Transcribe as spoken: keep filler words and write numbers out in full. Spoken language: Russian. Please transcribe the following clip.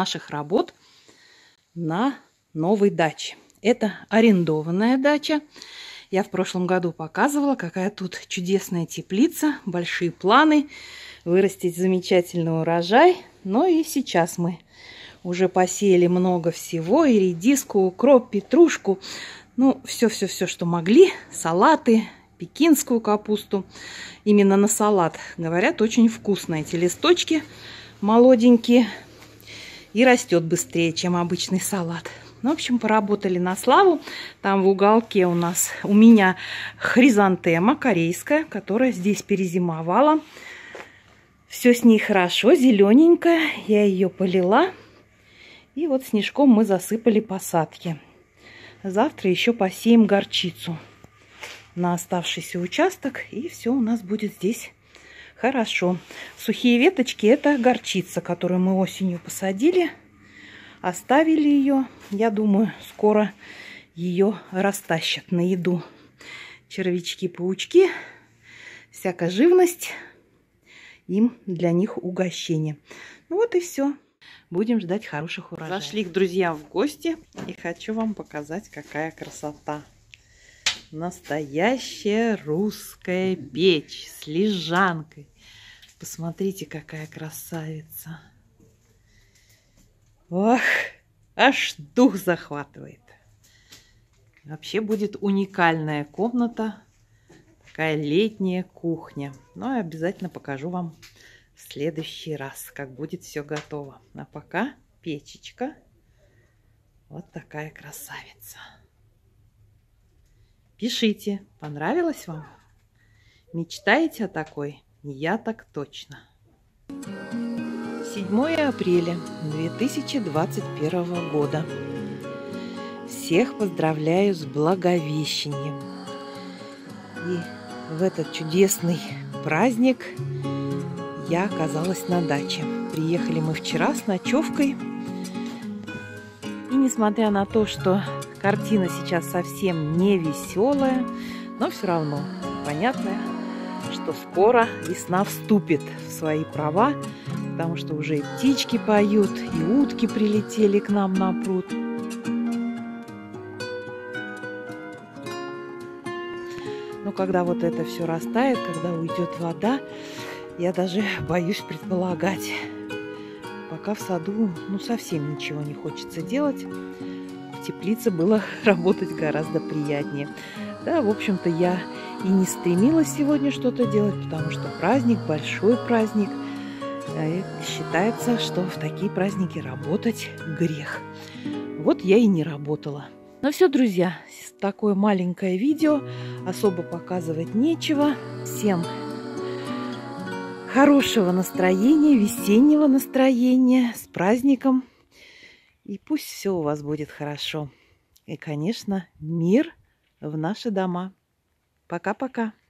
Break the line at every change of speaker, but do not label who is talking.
наших работ на новой даче. Это арендованная дача. Я в прошлом году показывала, какая тут чудесная теплица, большие планы, вырастить замечательный урожай. Но и сейчас мы уже посеяли много всего, и редиску, укроп, петрушку, ну, все-все-все, что могли, салаты, пекинскую капусту. Именно на салат, говорят, очень вкусно. Эти листочки молоденькие и растет быстрее, чем обычный салат. Ну, в общем, поработали на славу. Там в уголке у нас, у меня хризантема корейская, которая здесь перезимовала. Все с ней хорошо, зелененькая. Я ее полила. И вот снежком мы засыпали посадки. Завтра еще посеем горчицу на оставшийся участок. И все у нас будет здесь хорошо. Сухие веточки — это горчица, которую мы осенью посадили. Оставили ее. Я думаю, скоро ее растащат на еду. Червячки, паучки, всякая живность. Им для них угощение. Ну вот и все. Будем ждать хороших урожаев. Зашли к друзьям в гости. И хочу вам показать, какая красота. Настоящая русская печь с лежанкой. Посмотрите, какая красавица. Ох, аж дух захватывает. Вообще будет уникальная комната. Такая летняя кухня. Ну и обязательно покажу вам в следующий раз, как будет все готово. А пока печечка. Вот такая красавица. Пишите, понравилось вам? Мечтаете о такой? Я так точно. седьмое апреля две тысячи двадцать первого года. Всех поздравляю с Благовещением. И в этот чудесный праздник я оказалась на даче. Приехали мы вчера с ночевкой. И несмотря на то, что картина сейчас совсем не веселая, но все равно понятно, что скоро весна вступит в свои права, потому что уже и птички поют, и утки прилетели к нам на пруд. Но когда вот это все растает, когда уйдет вода, я даже боюсь предполагать. Пока в саду ну совсем ничего не хочется делать. В теплице было работать гораздо приятнее. Да, в общем-то, я и не стремилась сегодня что-то делать, потому что праздник, большой праздник. И считается, что в такие праздники работать грех. Вот я и не работала. Ну все, друзья, такое маленькое видео. Особо показывать нечего. Всем хорошего настроения, весеннего настроения, с праздником. И пусть все у вас будет хорошо. И, конечно, мир в наши дома. Пока-пока.